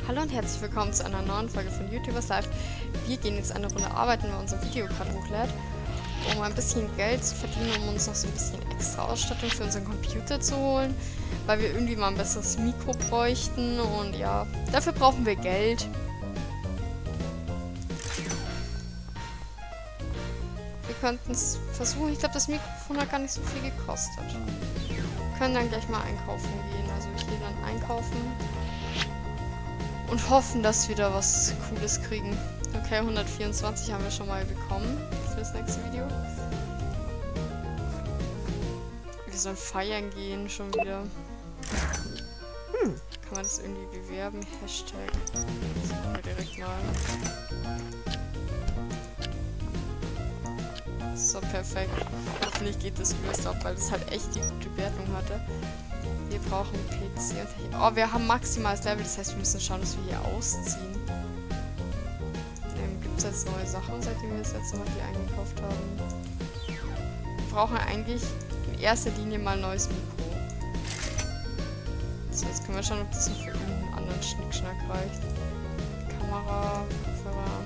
Hallo und herzlich willkommen zu einer neuen Folge von YouTubers Live. Wir gehen jetzt eine Runde arbeiten, weil unser Video gerade hochlädt, um ein bisschen Geld zu verdienen, um uns noch so ein bisschen extra Ausstattung für unseren Computer zu holen, weil wir irgendwie mal ein besseres Mikro bräuchten und ja, dafür brauchen wir Geld. Wir könnten es versuchen, ich glaube das Mikrofon hat gar nicht so viel gekostet. Wir können dann gleich mal einkaufen gehen, also ich gehe dann einkaufen. Und hoffen, dass wir da was Cooles kriegen. Okay, 124 haben wir schon mal bekommen für das nächste Video. Wir sollen feiern gehen schon wieder. Kann man das irgendwie bewerben? Hashtag. Das machen wir direkt mal. So, perfekt. Hoffentlich geht das übelst ab, weil das halt echt die gute Wertung hatte. Wir brauchen PC und Technik. Oh, wir haben maximales Level, das heißt, wir müssen schauen, dass wir hier ausziehen. Gibt es jetzt neue Sachen, seitdem wir das letzte Mal hier eingekauft haben? Wir brauchen eigentlich in erster Linie mal ein neues Mikro. So, jetzt können wir schauen, ob das noch für irgendeinen anderen Schnickschnack reicht. Kamera, Kopfhörer,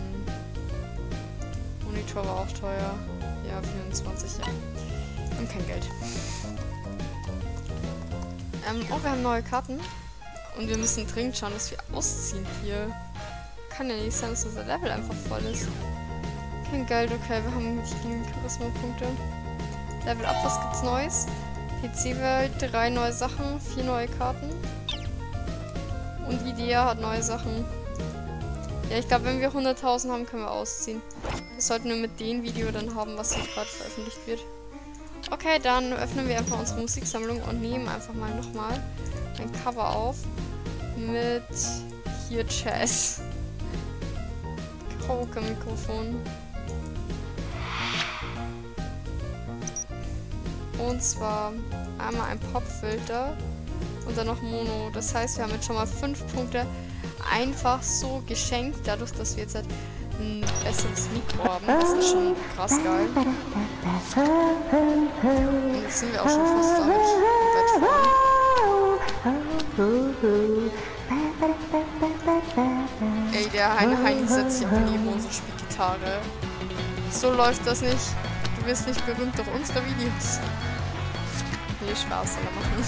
Monitor war auch teuer. Ja, 24, ja. Wir haben kein Geld. Oh, wir haben neue Karten. Und wir müssen dringend schauen, dass wir ausziehen hier. Kann ja nicht sein, dass unser Level einfach voll ist. Kein Geld, okay, wir haben nicht genügend Charisma-Punkte. Level up, was gibt's Neues? PC-Welt, 3 neue Sachen, 4 neue Karten. Und Idea hat neue Sachen. Ja, ich glaube, wenn wir 100.000 haben, können wir ausziehen. Das sollten wir mit dem Video dann haben, was hier gerade veröffentlicht wird. Okay, dann öffnen wir einfach unsere Musiksammlung und nehmen einfach mal nochmal ein Cover auf mit hier Jazz. Karaoke-Mikrofon. Und zwar einmal ein Popfilter und dann noch Mono. Das heißt, wir haben jetzt schon mal 5 Punkte einfach so geschenkt, dadurch, dass wir jetzt halt ein besseres Mikro haben. Das ist schon krass geil. Und jetzt sind wir auch schon fast damit komplett voll. Ey, der Heini setzt sich einfach neben uns und spielt Gitarre. So läuft das nicht. Du wirst nicht berühmt durch unsere Videos. Nee, Spaß soll er machen.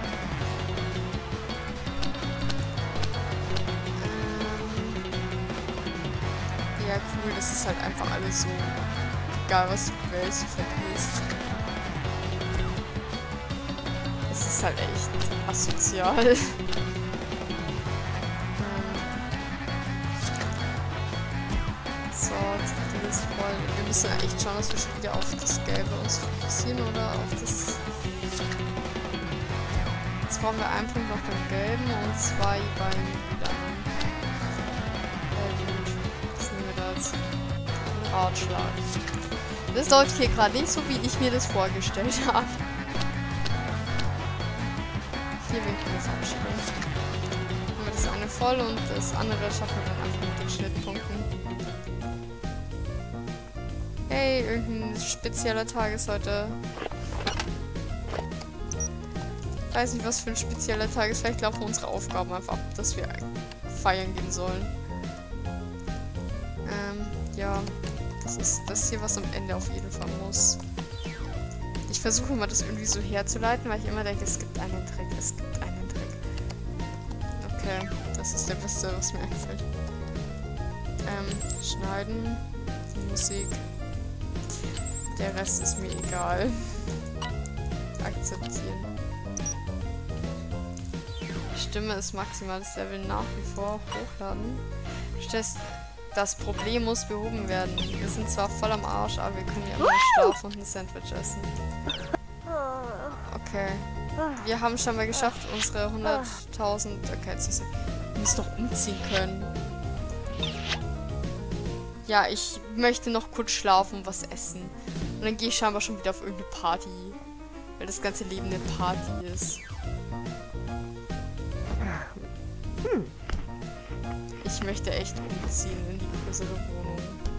Ja, cool, das ist halt einfach alles so, egal was du willst, du vergisst. Das ist halt echt asozial. So, jetzt hat die das voll. Wir müssen ja echt schauen, dass wir schon wieder auf das Gelbe uns fokussieren oder auf das... Jetzt brauchen wir einen Punkt noch beim Gelben und 2 beim Blauen. Ratschlag. Das läuft hier gerade nicht so, wie ich mir das vorgestellt habe. Hier winken wir Verabschiedung. Haben wir das eine voll und das andere schaffen wir dann einfach mit den Schnittpunkten. Hey, irgendein spezieller Tag ist heute. Ich weiß nicht, was für ein spezieller Tag ist. Vielleicht laufen unsere Aufgaben einfach ab, dass wir feiern gehen sollen. Ja. Das ist das hier, was am Ende auf jeden Fall muss. Ich versuche immer, das irgendwie so herzuleiten, weil ich immer denke, es gibt einen Trick, es gibt einen Trick. Okay, das ist der beste, was mir einfällt. Schneiden, Musik. Der Rest ist mir egal. Akzeptieren. Stimme ist maximales Level nach wie vor. Hochladen. Das Problem muss behoben werden. Wir sind zwar voll am Arsch, aber wir können ja immer schlafen und ein Sandwich essen. Okay. Wir haben schon mal geschafft, unsere 100.000... Okay, jetzt ist wir müssen doch umziehen können. Ja, ich möchte noch kurz schlafen und was essen. Und dann gehe ich scheinbar schon wieder auf irgendeine Party. Weil das ganze Leben eine Party ist. Ich möchte echt umziehen in die größere Wohnung.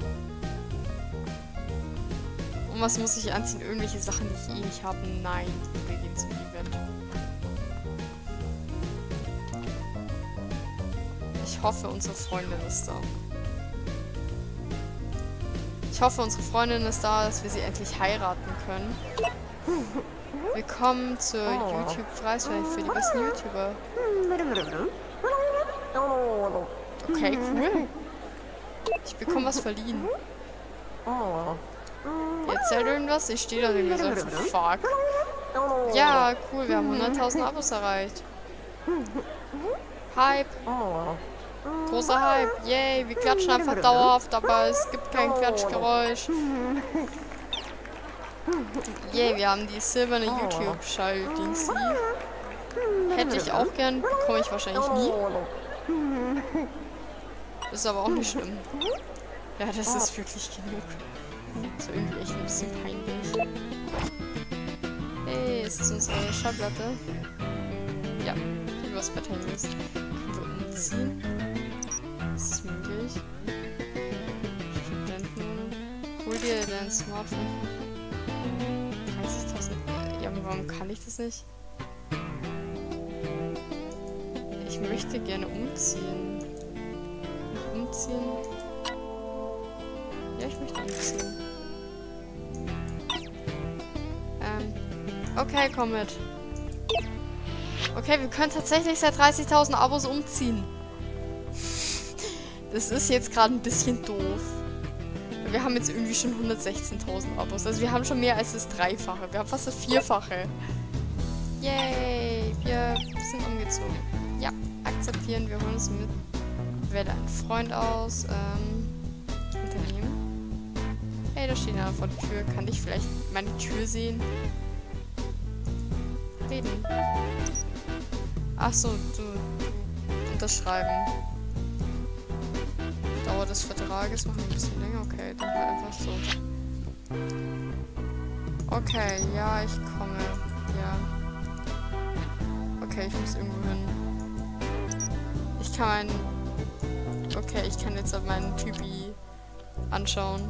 Und was muss ich anziehen? Irgendwelche Sachen, die ich eh nicht habe? Nein, wir gehen zum Event. Ich hoffe, unsere Freundin ist da. Ich hoffe, unsere Freundin ist da, dass wir sie endlich heiraten können. Willkommen zur YouTube-Preisverleihung für die besten YouTuber. Okay, cool. Ich bekomme was verliehen. Erzähl irgendwas? Ich stehe da und mir so, fuck. Ja, cool, wir haben 100.000 Abos erreicht. Hype. Großer Hype. Yay, wir klatschen einfach dauerhaft, aber es gibt kein Klatschgeräusch. Yay, wir haben die silberne YouTube-Schall-Dings. Hätte ich auch gern, bekomme ich wahrscheinlich nie. Ist aber auch nicht schlimm. Ja, das ist wirklich genug. So irgendwie echt ein bisschen peinlich. Hey, ist das unsere Schallplatte? Ja, übers Bett hängen ist. Können wir umziehen? Ist das möglich? Studentenwohnung. Hol dir dein Smartphone. 30.000. Ja, aber warum kann ich das nicht? Ich möchte gerne umziehen. Umziehen? Ja, ich möchte umziehen. Okay, komm mit. Okay, wir können tatsächlich seit 30.000 Abos umziehen. Das ist jetzt gerade ein bisschen doof. Wir haben jetzt irgendwie schon 116.000 Abos. Also wir haben schon mehr als das Dreifache. Wir haben fast das Vierfache. Yay, wir sind umgezogen. Ja, akzeptieren. Wir holen uns mit. Wähle einen Freund aus. Unternehmen. Hey, da steht einer vor der Tür. Kann ich vielleicht meine Tür sehen? Reden. Ach so, du unterschreiben. Dauer des Vertrages machen wir ein bisschen länger. Okay, dann halt einfach so. Okay, ja, ich komme. Ja. Okay, ich muss irgendwo hin. Ich kann meinen... Okay, ich kann jetzt meinen Typi anschauen.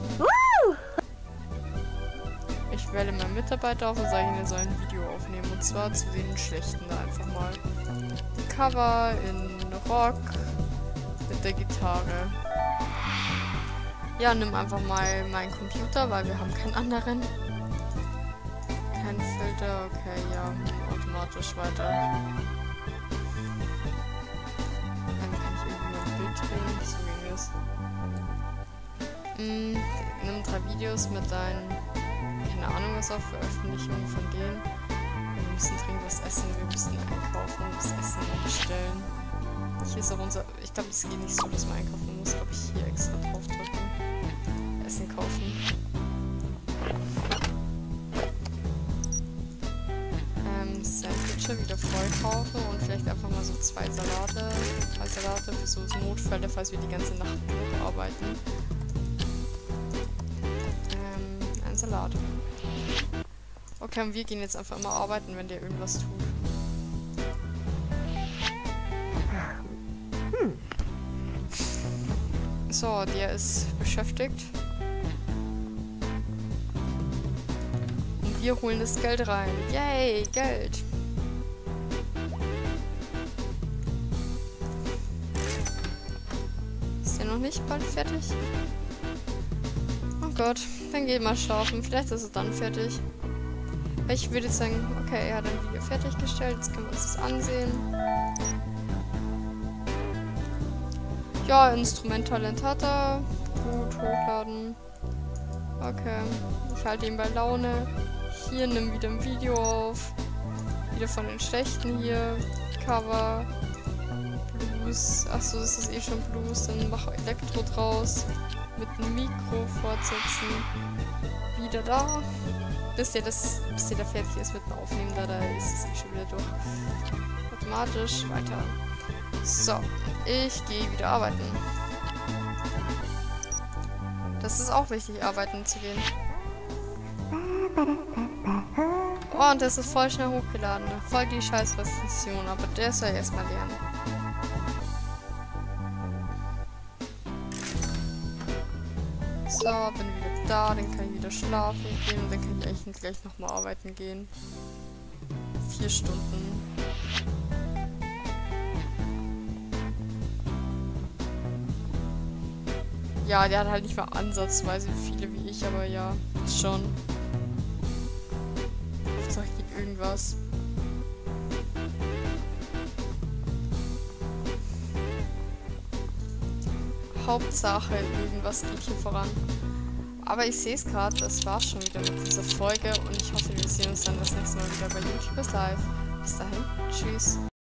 Ich wähle meinen Mitarbeiter auf und sage ihm, er soll ein Video aufnehmen. Und zwar zu den schlechten da einfach mal. Cover in Rock mit der Gitarre. Ja, nimm einfach mal meinen Computer, weil wir haben keinen anderen. Kein Filter, okay, ja, automatisch weiter. Dann kann ich irgendwie noch ein Bild drehen, so ging das. Nimm 3 Videos mit deinen, keine Ahnung was auch, Veröffentlichungen von denen. Wir müssen dringend was essen, wir müssen einkaufen und das Essen bestellen. Hier ist auch unser, ich glaube es geht nicht so, dass man einkaufen muss, glaube ich hier extra drauf drücken. Essen kaufen. Sandwiche wieder voll kaufen und vielleicht einfach mal so 2 Salate. 2 Salate für so Notfälle, falls wir die ganze Nacht durcharbeiten. Ein Salat. Okay, und wir gehen jetzt einfach immer arbeiten, wenn der irgendwas tut. So, der ist beschäftigt. Und wir holen das Geld rein. Yay, Geld. Ist der noch nicht bald fertig? Oh Gott, dann geht mal schlafen. Vielleicht ist er dann fertig. Ich würde jetzt sagen, okay, er hat ein Video fertiggestellt. Jetzt können wir uns das ansehen. Ja, Instrumenttalent hat er. Gut, hochladen. Okay. Ich halte ihn bei Laune. Hier, nimm wieder ein Video auf. Wieder von den schlechten hier. Cover. Blues. Achso, das ist eh schon Blues. Dann mach Elektro draus. Mit dem Mikro fortsetzen. Wieder da. Bis der da fertig ist mit dem Aufnehmen. Da ist es eh schon wieder durch. Automatisch. Weiter. So, ich gehe wieder arbeiten. Das ist auch wichtig, arbeiten zu gehen. Oh, und das ist voll schnell hochgeladen. Voll die scheiß Rezension, aber der soll erstmal lernen. So, bin wieder da, dann kann ich wieder schlafen gehen und dann kann ich eigentlich gleich nochmal arbeiten gehen. 4 Stunden. Ja, der hat halt nicht mal ansatzweise viele wie ich, aber ja, schon. Hauptsache geht irgendwas. Hauptsache irgendwas geht hier voran. Aber ich sehe es gerade, das war's schon wieder mit dieser Folge und ich hoffe, wir sehen uns dann das nächste Mal wieder bei YouTubers Live. Bis dahin, tschüss.